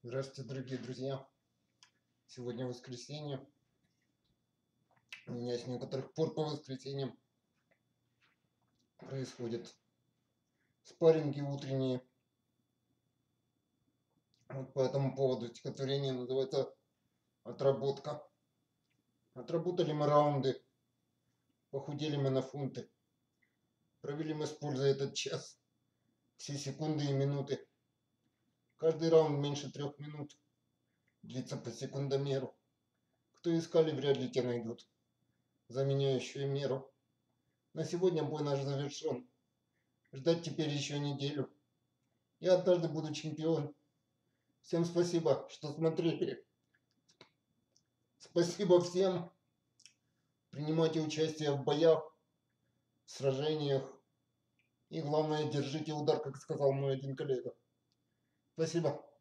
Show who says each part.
Speaker 1: Здравствуйте, дорогие друзья! Сегодня воскресенье. У меня с некоторых пор по воскресеньям происходят спарринги утренние. Вот по этому поводу стихотворение называется «Отработка». Отработали мы раунды, похудели мы на фунты. Провели мы с пользой этот час, все секунды и минуты. Каждый раунд меньше 3 минут, длится по секундомеру. Кто искали, вряд ли те найдут заменяющую меру. На сегодня бой наш завершен. Ждать теперь еще неделю. Я однажды буду чемпион. Всем спасибо, что смотрели. Спасибо всем. Принимайте участие в боях, в сражениях. И главное, держите удар, как сказал мой один коллега. Спасибо.